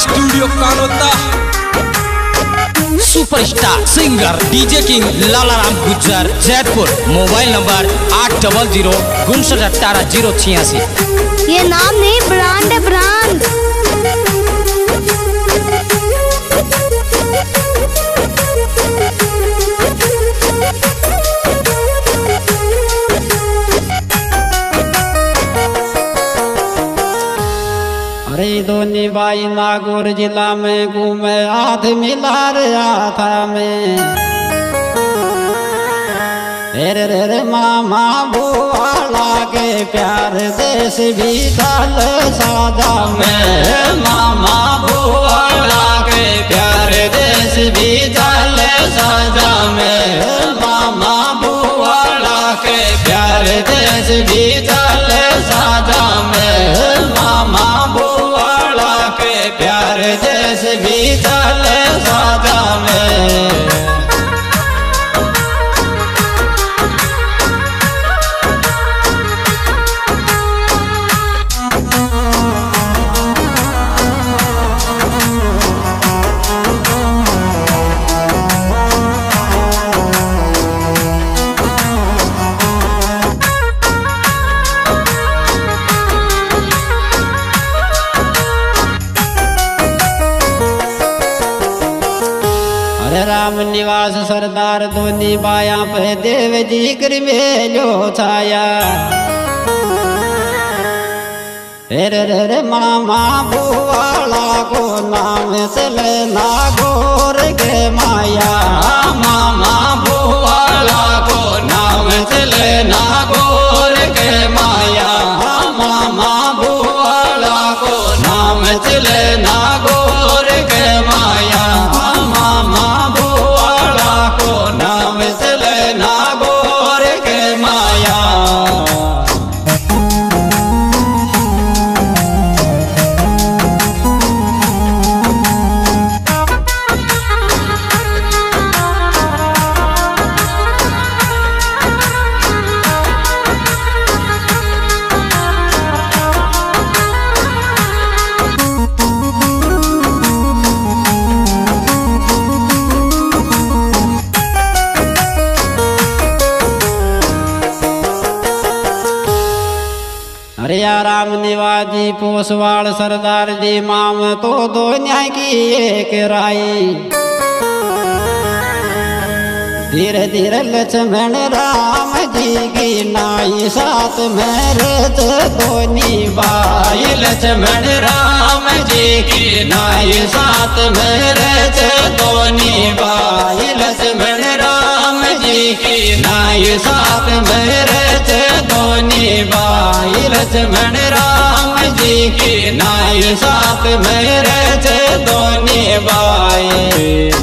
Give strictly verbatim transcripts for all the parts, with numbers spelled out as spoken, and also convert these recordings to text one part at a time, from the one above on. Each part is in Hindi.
Studio Kanota. Superstar singer DJ king Lala Ram Gujjar Jaipur. Mobile number आठ डबल जीरो उनसठ अठारह जीरो छियासी। ये नाम नहीं, ब्रांड है ब्रांड। अरे दोनी बाई नागौर जिला में घूमे हाथ मिला रे हाथा में। रे रे रे मामा बुआला के प्यार देश भी डाल सादा में। मामा बुआला के प्यार देश भी डाल सादा में। मामा बुआला के प्यार देश भी डाल सादा में। मामा बुआला के प्यार देश भी डाल सादा में। राम निवास सरदार दोनी बाया पे देव जी कर मेलो छाया। रे रे रे मामा बुआला को नाम चले नागौर के माया। मामा बुआला को नाम चले नागौर के माया। मामा बुआला को नाम चले नागौर के माया। मामा बुआला को नाम चले नागौर के माया। अरे राम निवाजी पोसवाड़ सरदार जी माम तो दो न्याय की एक राई। धीरे धीरे लक्ष्मण राम जी की नाई साथ में रथ दोनी बाई। लक्ष्मण राम जी की नाई साथ में रथ दोनी बाई। लक्ष्मण राम जी की नाई साथ में रथ दोनी बाई। लक्ष्मण राम जी की नाई साथ में रथ दोनी बाई।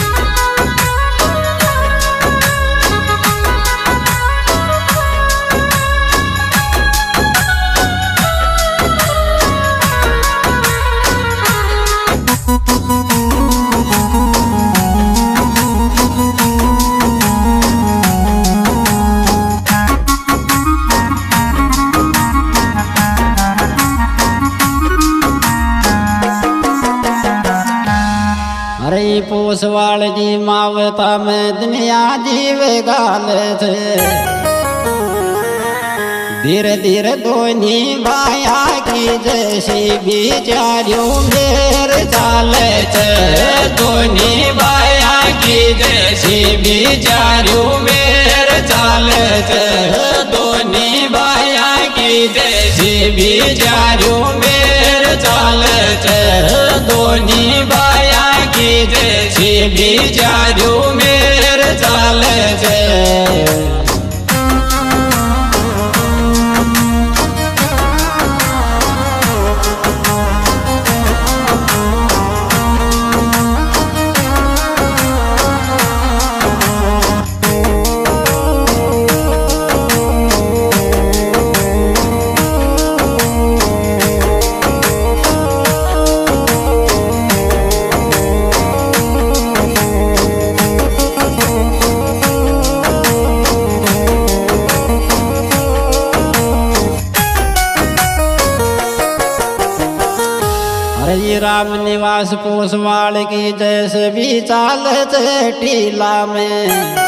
पोसवाड़ जी मावता में दुनिया जीवे गाल थे। धीरे धीरे दोनी बाया की जैसी बिचारियों मेर चाले थे। दोनी बाया की जैसी बिचारियों मेर चाले थे। दोनी बाया की जैसी बिचारियों मेर चाले थे। दोनी बाया की जैसी बिचारियों मेर चाले थे। राम निवास पोसवाल की जैसे भी चाल टीला में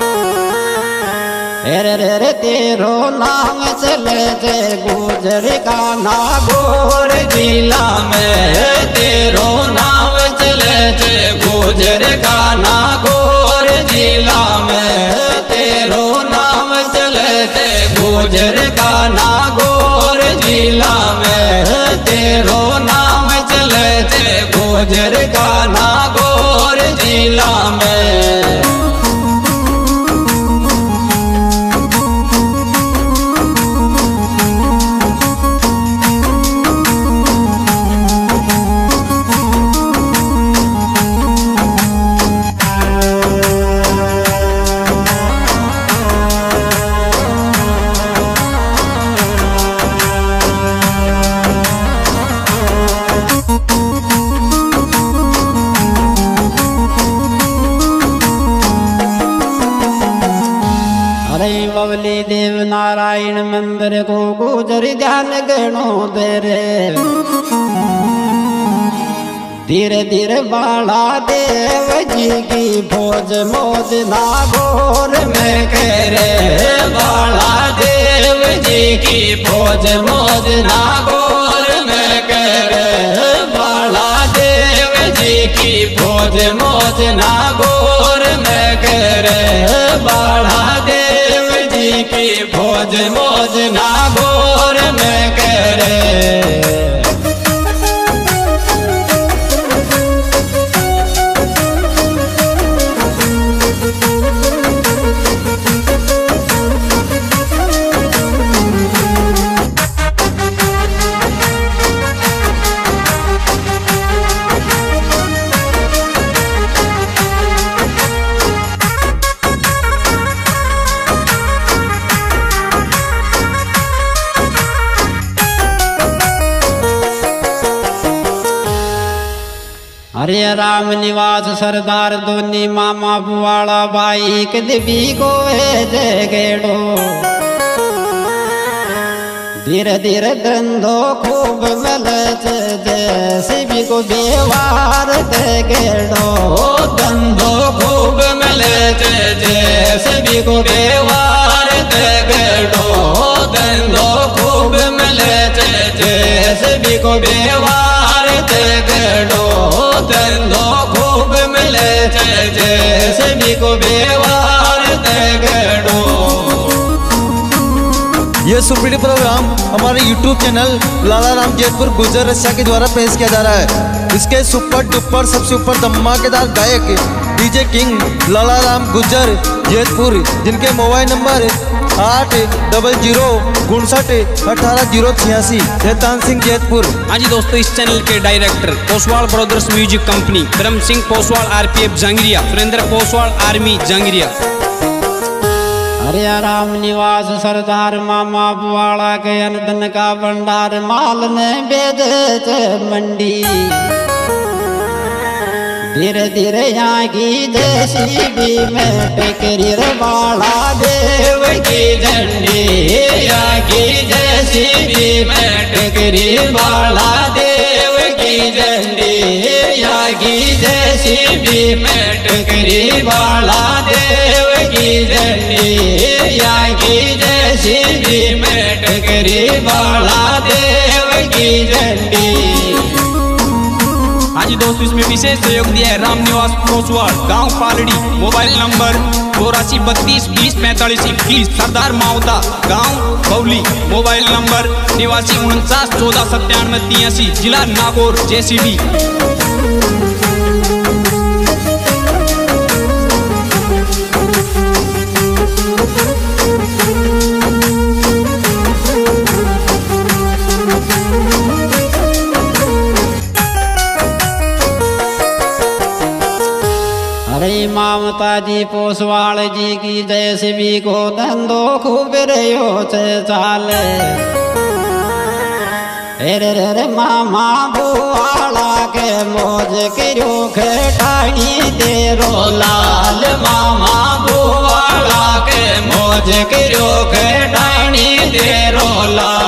रे रे रे तेरो नाम चले जे गुजर का नागौर जिला में तेरो नाम चले जे गुजर का नागौर जिला में तेरो नाम चले जे गुजर का नागौर जिला में तेरो नाम चले जे गुजर का नागौर जिला में। बबली देव नारायण मंदिर को गुजर ध्यान गणो दे रे धीरे धीरे बाला देव जी की भोज मोज नागौर में करे बाला देव जी की भोज मोज नागौर में करे बाला देव जी की भोज मोज नागौर में करे बाला देव जी की भोज मोज नागौर में करे। अरे राम निवास सरदार दोनी मामा बुआड़ा भाई के देवी को गेड़ो धीरे धीरे धंधो खूब मलच जैसे भी को व्यवहार दे गेड़ो धंधो खूब मलच जैसे भी को व्यवहार दे गेड़ो धंधो खूब मलच जैसे भी को व्यवहार दे गेड़ो धंधो खूब मिले जैसे भी को व्यवहार दे गेड़ो। ये सुपीडी प्रोग्राम हमारे यूट्यूब चैनल लाला राम जैतपुर गुजर रसिया के द्वारा पेश किया जा रहा है। इसके सुपर डुपर सबसे ऊपर धमाकेदार गायक डीजे किंग लाला राम गुजर जैतपुर, जिनके मोबाइल नंबर आठ डबल जीरो उनसठ अठारह जीरो छियासी, शैतान सिंह जैतपुर। हाँ जी दोस्तों, इस चैनल के director Poswal brothers music company, Dharam Singh Poswal RPF Jangariya, Surendra Poswal army Jangariya. अरे राम निवास सरदार मामा बुआड़ा के अनदन का भंडार माल ने बेचे मंडी धीरे धीरे यहाँ की जैसी भी में टेकरी बाला देव की झंडी यहाँ की जैसी भी में टेकरी बाला देव की झंडी यहाँ की जैसी भी में टेकरी बाला देव की झंडी यहाँ की जैसी भी में टेकरी बाला देव की झंडी। हाँ जी दोस्तों, इसमें विशेष सहयोग दिया है राम निवास पोसवाल, गांव पालड़ी, मोबाइल नंबर चौरासी बत्तीस बीस पैंतालीस इक्कीस, सरदार मावता, गांव बौली, मोबाइल नंबर निवासी उनचास चौदह सत्तानवे तिरासी, जिला नागौर जेसीडी। ममता जी पोसवाल जी की जैसे भी को धंधो खूब रहो चाले रे रे रे मामा बुआड़ा के मौज करो खटाई तेरो लाल मामा बुआड़ा के मौज करो खटाई तेरो लाल।